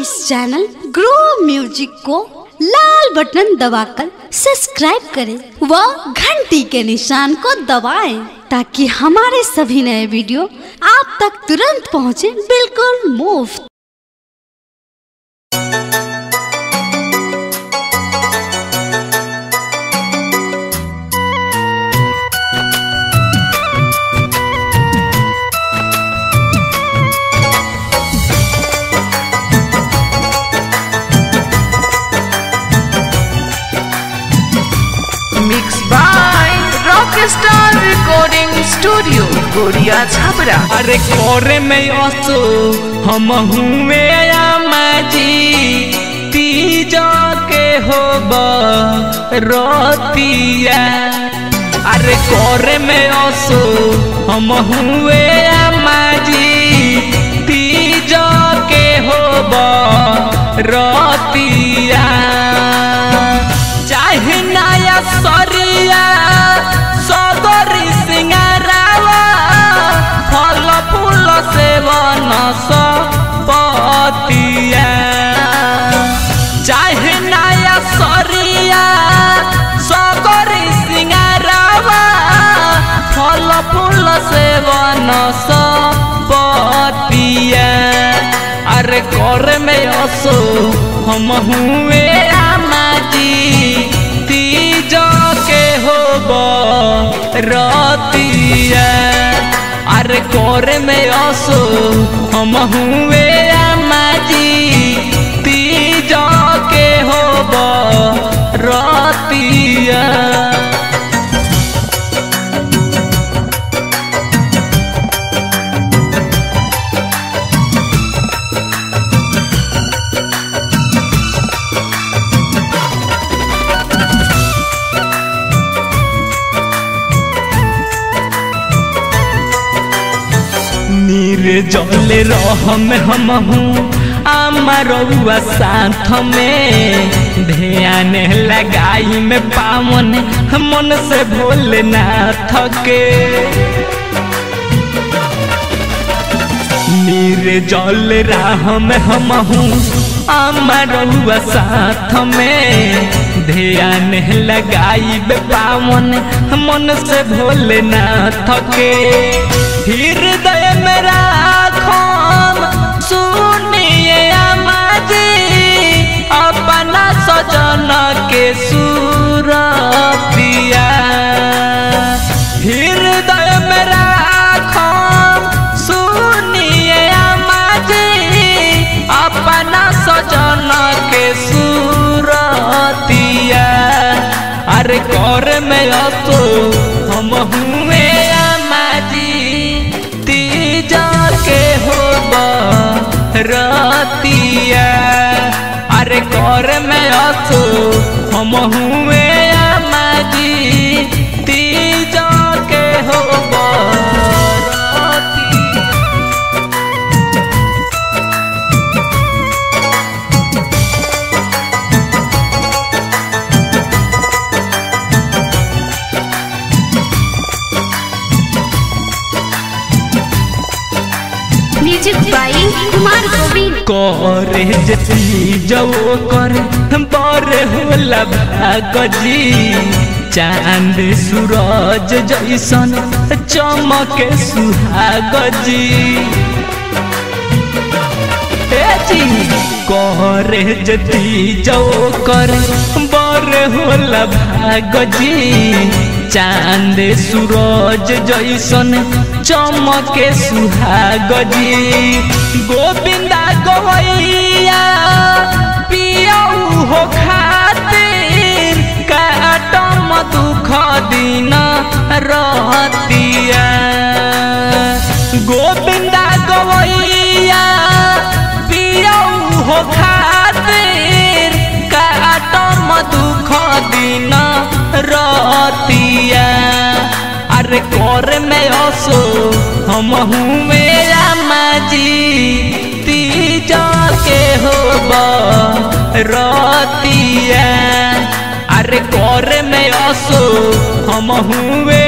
इस channel grow music को लाल button दबाकर subscribe करें व घंटी के निशान को दबाएं ताकि हमारे सभी नए वीडियो आप तक तुरंत पहुंचे बिल्कुल मुफ्त। Mixed by Rockstar Recording Studio, गोरिया छाबरा। अरे कोरे में असो हम हुए माजी तीजा के होब रोतिया। अरे कोरे में असो हम हुए माजी तीजा के होब रोतिया। चाहे नया सरिया सदरी सिंगारावा फल फूल से बनस पतिया। चाहे नया सरिया सदरी सिंगारावा फल फूल से बनस पतिया। अरे कर में असो हम हुए तीजा के होब रतिया। अरे कोरे में असो हम हुए माजी तीजा के होब रतिया। जले रहम हम हूँ आमरुआ साथ में ध्यान लगाई में पावन मन से भोलेनाथ के। नीर जल राह में हम हूँ आमरुआ साथ में ध्यान लगाई में पावन मन से भोलेनाथ के। हृदय में राखम सुनिए माजी अपना सजन के सूरतिया। हृदय में राखम सुनिए माजी अपना सजन के सूरतिया। अरे कर में असो हम हुए के होब रतिया। अरे कर में असो हम हुए माजी तीजा के होब रतिया। Music by Kumar Govind. करे जती जो कर बर होला भागजी चांद सूरज जैसन चमके सुहागजी। करे जती जो कर बर होला भागजी चांद सूरज जैसन चमके सुहागजी। गोविंदा गवैया पियऊ हो खातिर काटम दुख दिन रतिया। गोविंदा गवैया पियऊ हो खातिर काटम दुख दिन रतिया। अरे कर में असो हम हुए माजी तीजा के होब रतिया। अरे कर में असो हम हुए